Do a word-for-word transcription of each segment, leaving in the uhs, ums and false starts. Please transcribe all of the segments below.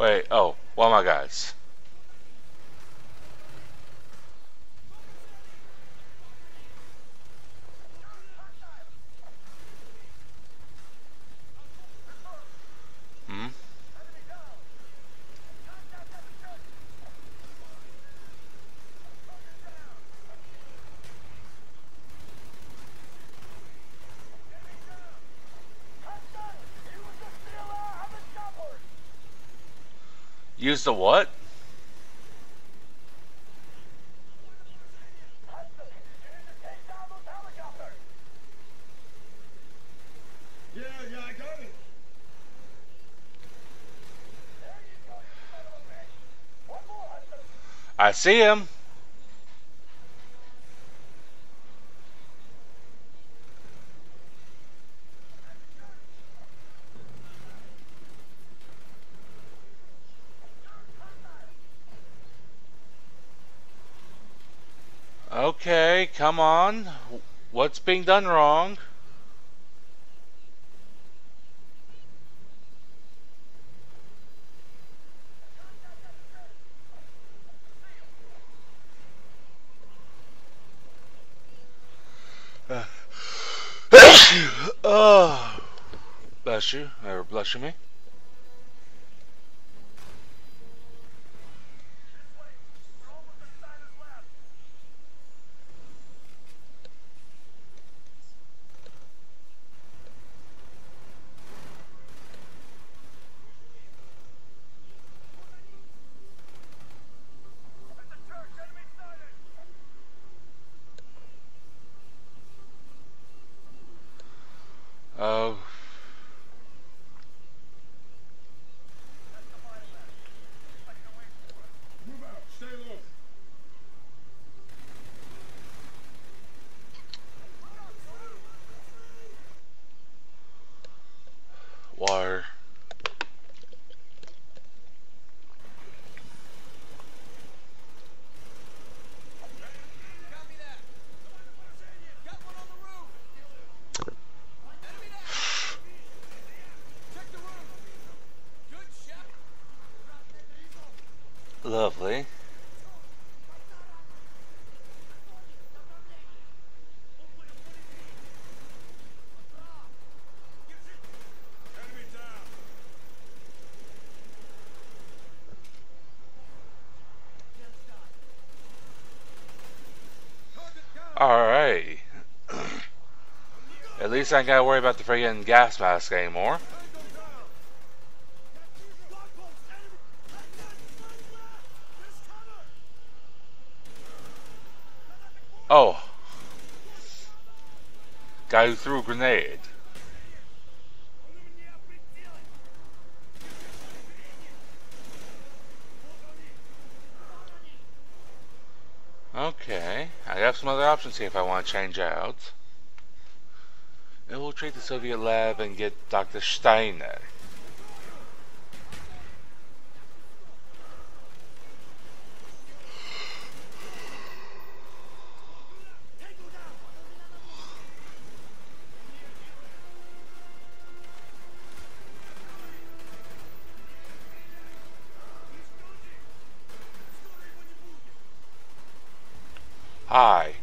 Wait, oh, one of my guys. Hmm? Use the what? Yeah, yeah, I got it. I see him. Okay, come on. What's being done wrong? Uh. Oh, bless you, or bless you me. Oh. Move out. Stay low. Water. Lovely. Enemy down. Target down. Alright. At least I ain't gotta worry about the friggin' gas mask anymore. Tango down. Oh. Guy who threw a grenade. Okay. I have some other options here if I want to change out. Infiltrate the Soviet lab and get Doctor Steiner. Hi.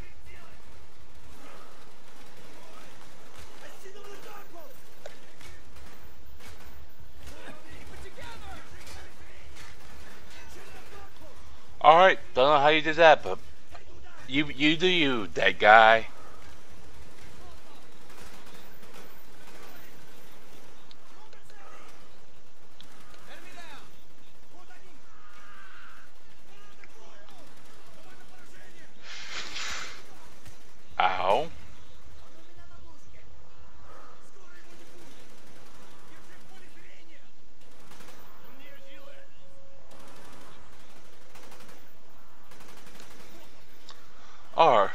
Alright, don't know how you did that, but you you do you, dead guy. Ow. Alright.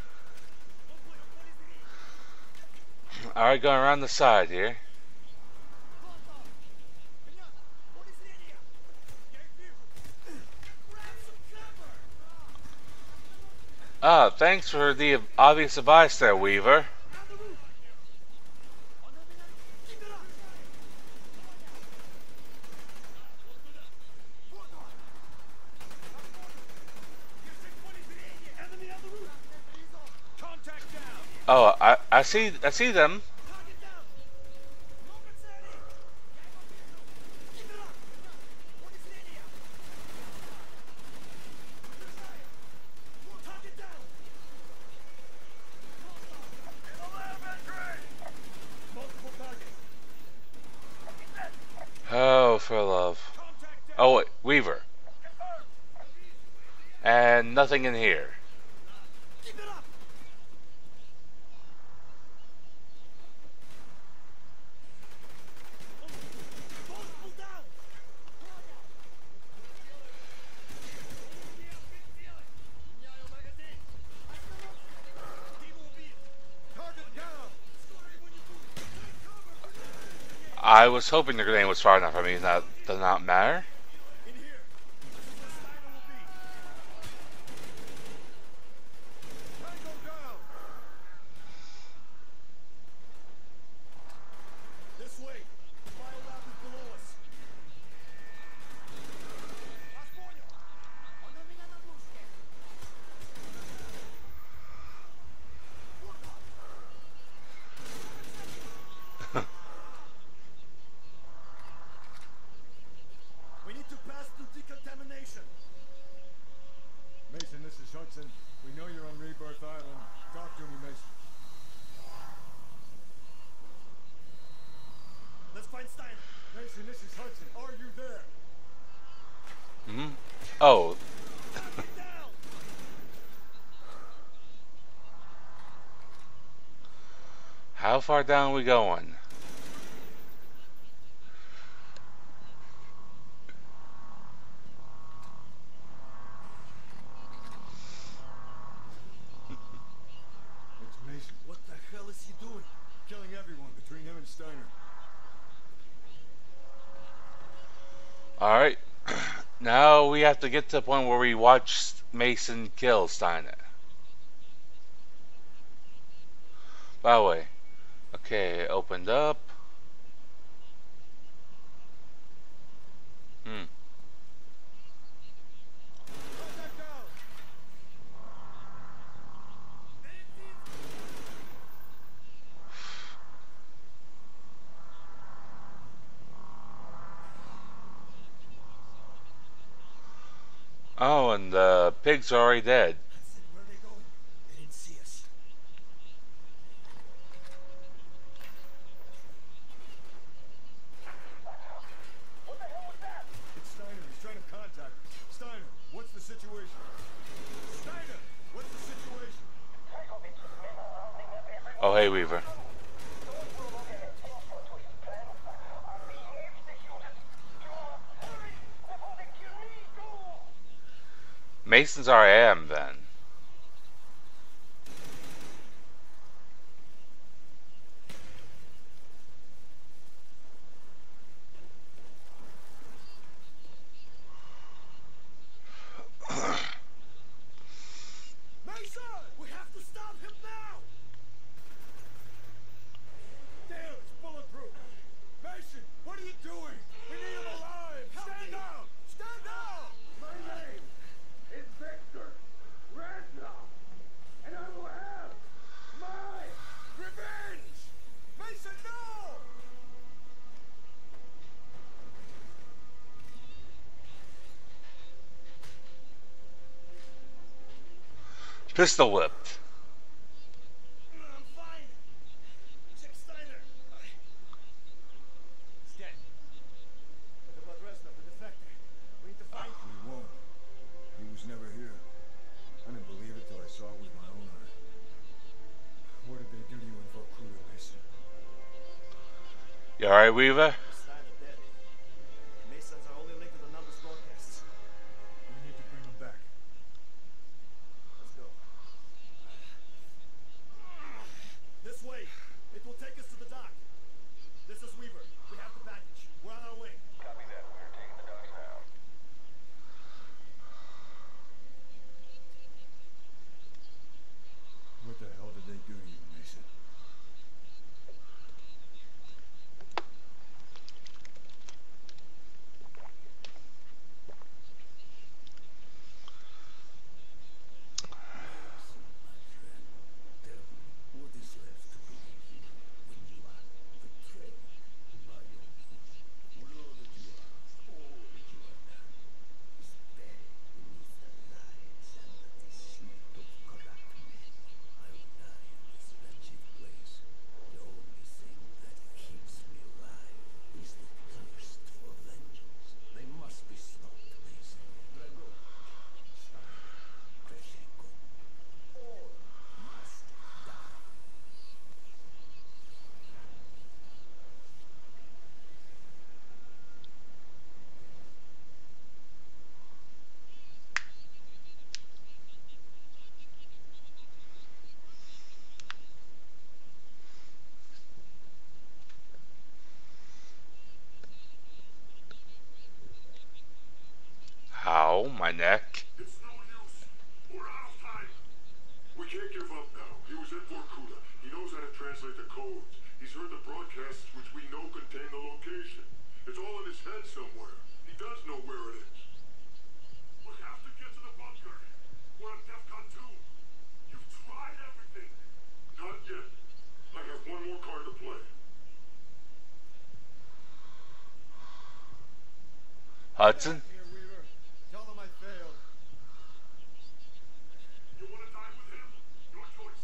Alright, going around the side here. Ah, thanks for the obvious advice there, Weaver. Oh, I I see I see them. Oh, for love. Oh wait, Weaver. And nothing in here. I was hoping the grenade was far enough. I mean, that does not matter. We need to pass through decontamination. Mason, this is Hudson. We know you're on Rebirth Island. Talk to me, Mason. Let's find Steiner. Mason, this is Hudson. Are you there? Hmm. Oh. How far down are we going? It's Mason. What the hell is he doing? Killing everyone between him and Steiner. Alright. Now we have to get to the point where we watch Mason kill Steiner. By the way. Okay, opened up. Hmm. Oh, and the pig's already dead. Where are they going? They didn't see us. What the hell was that? It's Steiner. He's trying to contact us. Steiner, what's the situation? Steiner, what's the situation? Oh, hey, Weaver. Mason's R I M then. Mason! We have to stop him now! Damn, it's bulletproof! Mason, what are you doing? We need him alive! Stand down! Stand down! My name is Victor Randolph, and I will have my revenge! Mason, no! Pistol whipped. I'm fine. Check Steiner. He's dead. What about Reznov, the defector? We need to find him. We won't. He was never here. I didn't believe it till I saw it with my own eye. What did they do to you in Valkyria, Mason? You alright, Weaver? Steiner dead. Mason's our only link to the numbers broadcasts. We need to bring him back. Let's go. This way. It will take us to the dock. This is Weaver. We have the package. We're on our way. Copy that. We're taking the docks now. What the hell did they do to you, Mason? What is my neck. It's no use. We're out of time. We can't give up now. He was in Vorkuta. He knows how to translate the codes. He's heard the broadcasts, which we know contain the location. It's all in his head somewhere. He does know where it is. We have to get to the bunker. We're on DEFCON two. You've tried everything. Not yet. I have one more card to play. Hudson? Here, Weaver. Tell them I failed. You want to die with him? Your choice.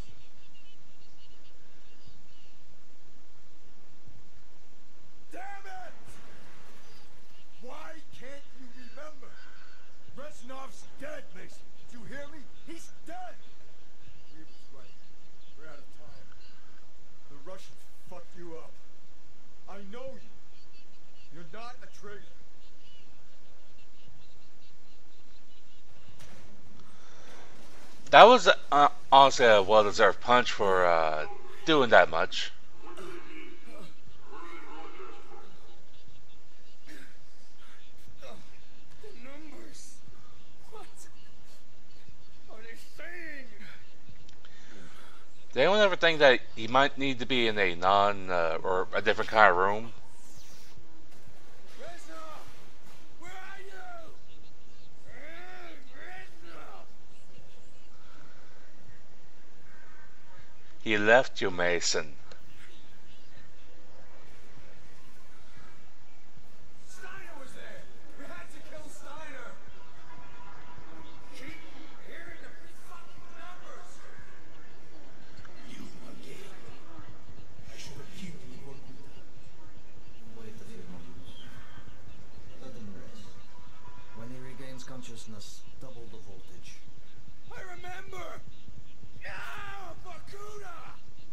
Damn it! Why can't you remember? Reznov's dead, Mason. Did you hear me? He's dead! Weaver's right. We're out of time. The Russians fucked you up. I know you. You're not a traitor. That was uh, honestly a well-deserved punch for uh, doing that much. The numbers. What are they saying? Did anyone ever think that he might need to be in a non uh, or a different kind of room? Reznov, where are you? Reznov. He left you, Mason. Steiner was there. We had to kill Steiner. Keep hearing the fucking numbers. You again. I should have kept you for Wait a few moments. Let him rest. When he regains consciousness, double the voltage. I remember! Yeah, Vorkuta!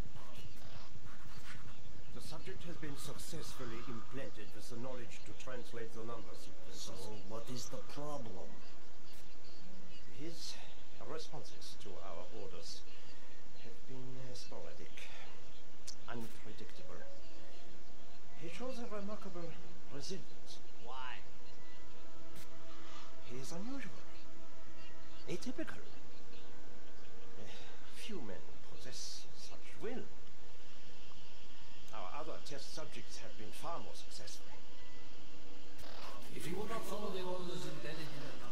The subject has been successfully implanted with the knowledge to translate the numbers. So, what is the problem? His responses to our orders have been uh, sporadic, unpredictable. He shows a remarkable resilience. Why? He is unusual, atypical. Uh, Few men possess such will. Our other test subjects have been far more successful. If he will not follow the orders embedded in the